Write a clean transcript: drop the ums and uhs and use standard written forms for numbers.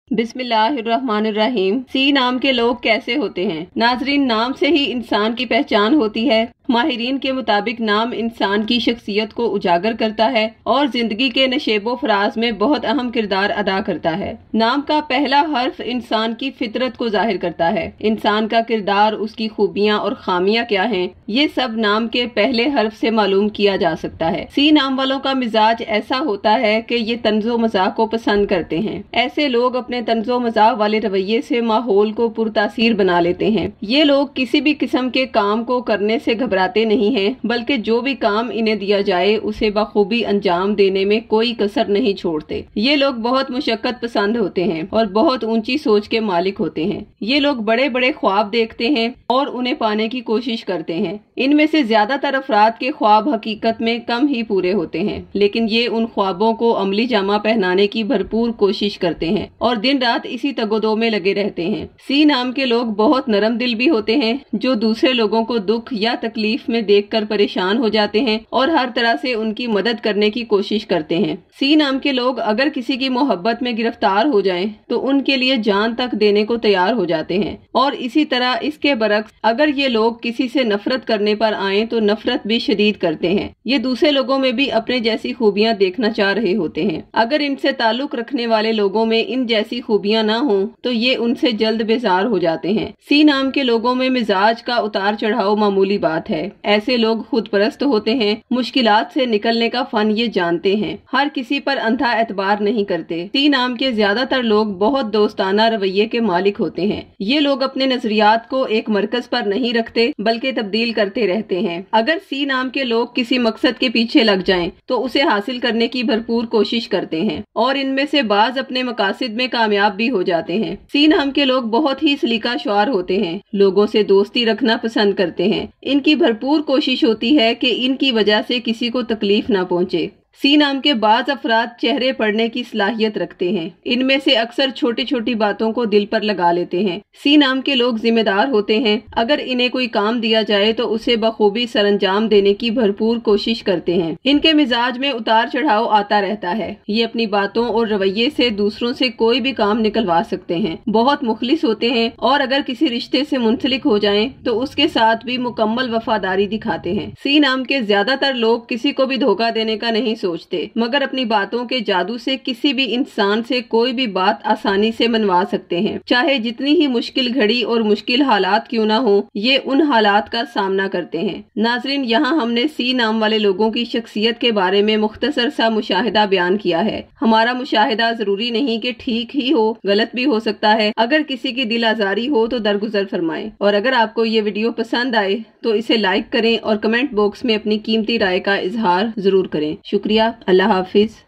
बिस्मिल्लाहिर्रहमानिर्रहीम। सी नाम के लोग कैसे होते हैं? नाजरीन, नाम से ही इंसान की पहचान होती है। माहिरीन के मुताबिक नाम इंसान की शख्सियत को उजागर करता है और जिंदगी के नशेबो फराज में बहुत अहम किरदार अदा करता है। नाम का पहला हर्फ इंसान की फितरत को जाहिर करता है। इंसान का किरदार, उसकी खूबियाँ और खामियाँ क्या हैं, ये सब नाम के पहले हर्फ से मालूम किया जा सकता है। सी नाम वालों का मिजाज ऐसा होता है कि ये तंजो मजाक को पसंद करते हैं। ऐसे लोग अपने तंजो मजाक वाले रवैये से माहौल को पुरतासीर बना लेते हैं। ये लोग किसी भी किस्म के काम को करने से घबराते नहीं हैं, बल्कि जो भी काम इन्हें दिया जाए उसे बखूबी अंजाम देने में कोई कसर नहीं छोड़ते। ये लोग बहुत मुशक्कत पसंद होते हैं और बहुत ऊंची सोच के मालिक होते हैं। ये लोग बड़े बड़े ख्वाब देखते हैं और उन्हें पाने की कोशिश करते हैं। इनमें से ज्यादातर अफराद के ख्वाब हकीकत में कम ही पूरे होते हैं, लेकिन ये उन ख्वाबों को अमली जामा पहनाने की भरपूर कोशिश करते हैं और दिन रात इसी तगोदो में लगे रहते हैं। सी नाम के लोग बहुत नरम दिल भी होते हैं, जो दूसरे लोगों को दुख या तकलीफ में देखकर परेशान हो जाते हैं और हर तरह से उनकी मदद करने की कोशिश करते हैं। सी नाम के लोग अगर किसी की मोहब्बत में गिरफ्तार हो जाएं, तो उनके लिए जान तक देने को तैयार हो जाते हैं। और इसी तरह इसके बरक्स अगर ये लोग किसी से नफरत करने पर आए तो नफरत भी शदीद करते हैं। ये दूसरे लोगों में भी अपने जैसी खूबियां देखना चाह रहे होते हैं। अगर इनसे ताल्लुक रखने वाले लोगों में इन जैसी खूबियां ना हो तो ये उनसे जल्द बेजार हो जाते हैं। सी नाम के लोगों में मिजाज का उतार चढ़ाव मामूली बात है। ऐसे लोग खुद परस्त होते हैं, मुश्किलात से निकलने का फन ये जानते हैं, हर किसी पर अंधा एतबार नहीं करते। सी नाम के ज्यादातर लोग बहुत दोस्ताना रवैये के मालिक होते हैं। ये लोग अपने नजरियात को एक मरकज पर नहीं रखते, बल्कि तब्दील करते रहते हैं। अगर सी नाम के लोग किसी मकसद के पीछे लग जाएं, तो उसे हासिल करने की भरपूर कोशिश करते हैं और इनमें से बाज अपने मकासद में कामयाब भी हो जाते हैं। सी नाम के लोग बहुत ही सलीका शुआर होते हैं, लोगों से दोस्ती रखना पसंद करते हैं। इनकी भरपूर कोशिश होती है कि इनकी वजह से किसी को तकलीफ ना पहुंचे। सी नाम के बाज अफराद चेहरे पढ़ने की सलाहियत रखते हैं। इनमें से अक्सर छोटी छोटी बातों को दिल पर लगा लेते हैं। सी नाम के लोग जिम्मेदार होते हैं। अगर इन्हें कोई काम दिया जाए तो उसे बखूबी सरंजाम देने की भरपूर कोशिश करते हैं। इनके मिजाज में उतार चढ़ाव आता रहता है। ये अपनी बातों और रवैये से दूसरों से कोई भी काम निकलवा सकते हैं। बहुत मुखलिस होते हैं और अगर किसी रिश्ते से मुंसलिक हो जाएं तो उसके साथ भी मुकम्मल वफादारी दिखाते हैं। सी नाम के ज्यादातर लोग किसी को भी धोखा देने का नहीं सोचते, मगर अपनी बातों के जादू से किसी भी इंसान से कोई भी बात आसानी से मनवा सकते हैं। चाहे जितनी ही मुश्किल घड़ी और मुश्किल हालात क्यों ना हो, ये उन हालात का सामना करते हैं। नाजरीन, यहाँ हमने सी नाम वाले लोगों की शख्सियत के बारे में मुख्तसर सा मुशाहिदा बयान किया है। हमारा मुशाहिदा जरूरी नहीं कि ठीक ही हो, गलत भी हो सकता है। अगर किसी की दिल आजारी हो तो दरगुजर फरमाएं। और अगर आपको ये वीडियो पसंद आए तो इसे लाइक करें और कमेंट बॉक्स में अपनी कीमती राय का इजहार जरूर करें। शुक्रिया। अल्लाह हाफिज।